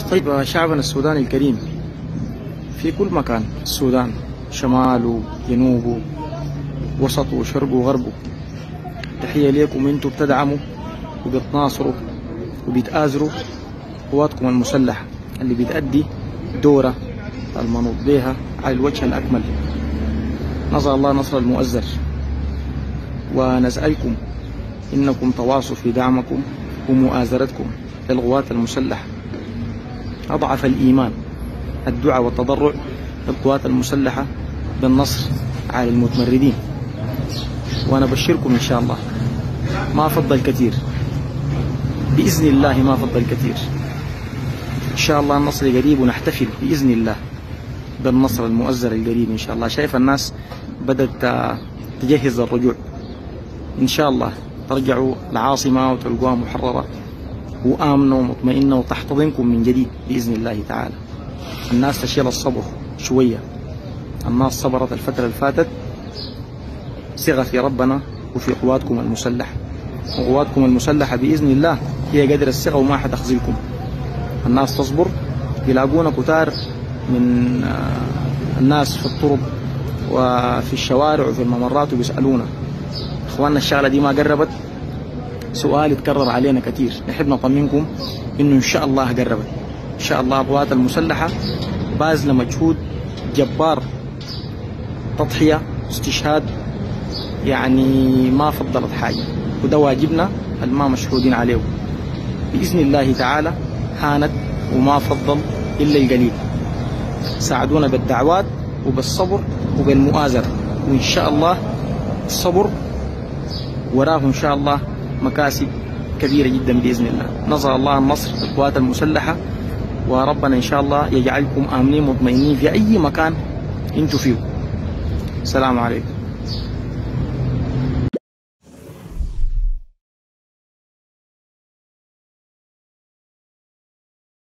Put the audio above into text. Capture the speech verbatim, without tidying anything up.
طيب شعبنا السوداني الكريم في كل مكان، السودان شماله جنوبه وسطه وشرقه وغربه، تحية ليكم انتم بتدعموا وبتناصروا وبتآزروا قواتكم المسلحة اللي بتأدي دورة المنوط بها على الوجه الأكمل. نسأل الله نصر المؤزر، ونسألكم إنكم تواصوا في دعمكم ومؤازرتكم للقوات المسلحة. أضعف الإيمان الدعاء والتضرع للقوات المسلحة بالنصر على المتمردين، وأنا بشركم إن شاء الله ما فضل كثير بإذن الله، ما فضل كثير إن شاء الله. النصر قريب ونحتفل بإذن الله بالنصر المؤزر القريب إن شاء الله. شايف الناس بدأت تجهز الرجوع إن شاء الله، ترجعوا العاصمة وتلقوها محررة وآمنة ومطمئنة وتحتضنكم من جديد بإذن الله تعالى. الناس تشيل الصبر شوية، الناس صبرت الفترة اللي فاتت، ثقة في ربنا وفي قواتكم المسلحة، وقواتكم المسلحة بإذن الله هي قدر الثقة وما حتخذلكم. الناس تصبر، يلاقونا كتار من الناس في الطرق وفي الشوارع وفي الممرات وبيسألونا إخواننا الشغلة دي ما قربت؟ سؤال يتكرر علينا كتير. نحب نطمنكم إنه إن شاء الله قربت إن شاء الله. القوات المسلحة باذله مجهود جبار، تضحية استشهاد، يعني ما فضلت حاجة، وده واجبنا الما مشهودين عليه بإذن الله تعالى. هانت وما فضل إلا القليل. ساعدونا بالدعوات وبالصبر وبالمؤازرة، وإن شاء الله الصبر وراه إن شاء الله مكاسب كبيرة جدا بإذن الله. نسأل الله النصر للقوات المسلحة، وربنا إن شاء الله يجعلكم آمنين مطمئنين في أي مكان أنتم فيه. السلام عليكم.